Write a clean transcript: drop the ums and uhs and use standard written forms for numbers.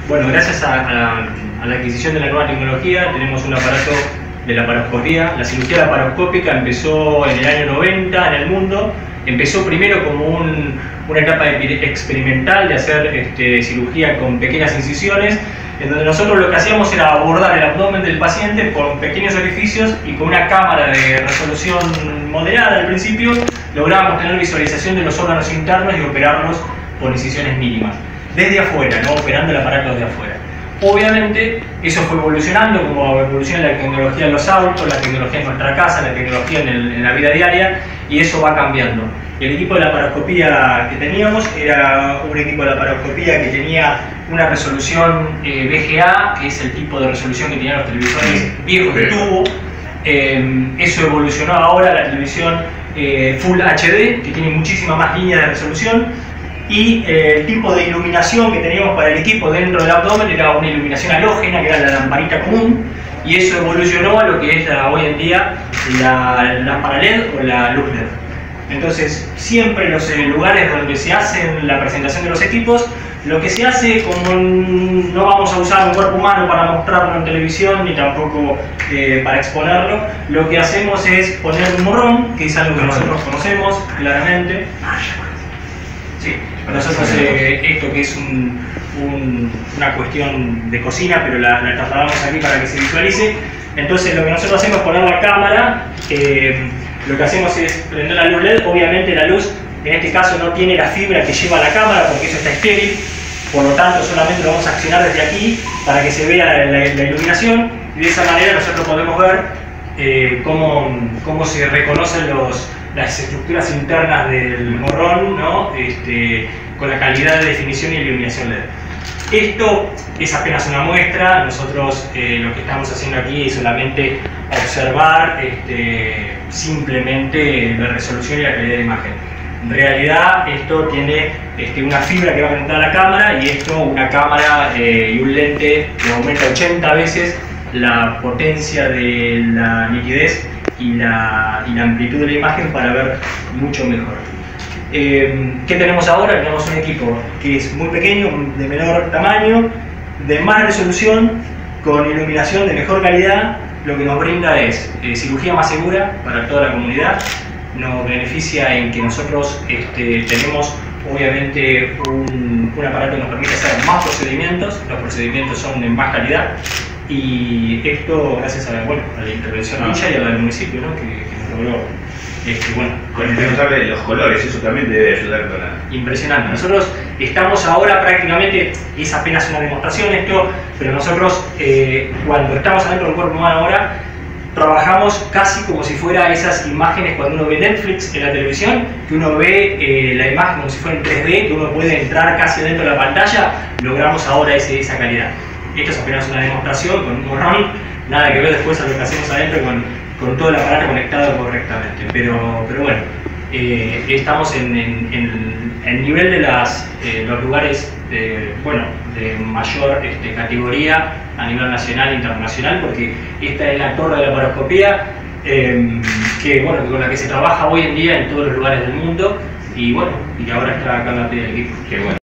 Bueno, gracias a la adquisición de la nueva tecnología tenemos un aparato de la laparoscopía. La cirugía laparoscópica empezó en el año 90 en el mundo. Empezó primero como una etapa experimental de hacer cirugía con pequeñas incisiones, en donde nosotros lo que hacíamos era abordar el abdomen del paciente por pequeños orificios y con una cámara de resolución moderada al principio lográbamos tener visualización de los órganos internos y operarlos con incisiones mínimas, desde afuera, ¿no? Operando el aparato desde afuera. Obviamente eso fue evolucionando, como evoluciona la tecnología en los autos, la tecnología en nuestra casa, la tecnología en la vida diaria, y eso va cambiando. El equipo de laparoscopía que teníamos era un equipo de laparoscopía que tenía una resolución VGA, que es el tipo de resolución que tenían los televisores viejos de tubo. Eso evolucionó ahora a la televisión Full HD, que tiene muchísima más línea de resolución. Y el tipo de iluminación que teníamos para el equipo dentro del abdomen era una iluminación halógena, que era la lamparita común, y eso evolucionó a lo que es hoy en día la lámpara LED o la luz LED. Entonces, siempre en los lugares donde se hace la presentación de los equipos, lo que se hace, como no vamos a usar un cuerpo humano para mostrarlo en televisión ni tampoco para exponerlo, lo que hacemos es poner un morrón, que es algo que nosotros conocemos claramente. Sí, para nosotros esto que es una cuestión de cocina, pero la trasladamos aquí para que se visualice. Entonces lo que nosotros hacemos es poner la cámara, lo que hacemos es prender la luz LED. Obviamente la luz en este caso no tiene la fibra que lleva la cámara porque eso está estéril, por lo tanto solamente lo vamos a accionar desde aquí para que se vea la iluminación, y de esa manera nosotros podemos ver cómo se reconocen las estructuras internas del morrón, ¿no? Con la calidad de definición y iluminación LED. Esto es apenas una muestra. Nosotros lo que estamos haciendo aquí es solamente observar simplemente la resolución y la calidad de imagen. En realidad esto tiene una fibra que va a conectar a la cámara, y esto una cámara y un lente que aumenta 80 veces la potencia de la nitidez y la amplitud de la imagen para ver mucho mejor. ¿Qué tenemos ahora? Tenemos un equipo que es muy pequeño, de menor tamaño, de más resolución, con iluminación de mejor calidad. Lo que nos brinda es cirugía más segura para toda la comunidad. Nos beneficia en que nosotros tenemos obviamente un aparato que nos permite hacer más procedimientos. Los procedimientos son de más calidad, y esto gracias a la intervención tuya y a la del municipio, ¿no? que nos logró. Responsable de los colores, eso también debe ayudar con la... Impresionante. Nosotros estamos ahora prácticamente, es apenas una demostración esto, pero nosotros cuando estamos adentro del cuerpo humano ahora, trabajamos casi como si fuera esas imágenes cuando uno ve Netflix en la televisión, que uno ve la imagen como si fuera en 3D, que uno puede entrar casi dentro de la pantalla. Logramos ahora esa calidad. Esto es apenas una demostración con un morrón, nada que ver después a lo que hacemos adentro con todo el aparato conectado correctamente. Pero bueno, estamos en el nivel de los lugares de mayor categoría a nivel nacional e internacional, porque esta es la torre de la laparoscopía con la que se trabaja hoy en día en todos los lugares del mundo, y ahora está acá en la del equipo. Qué bueno.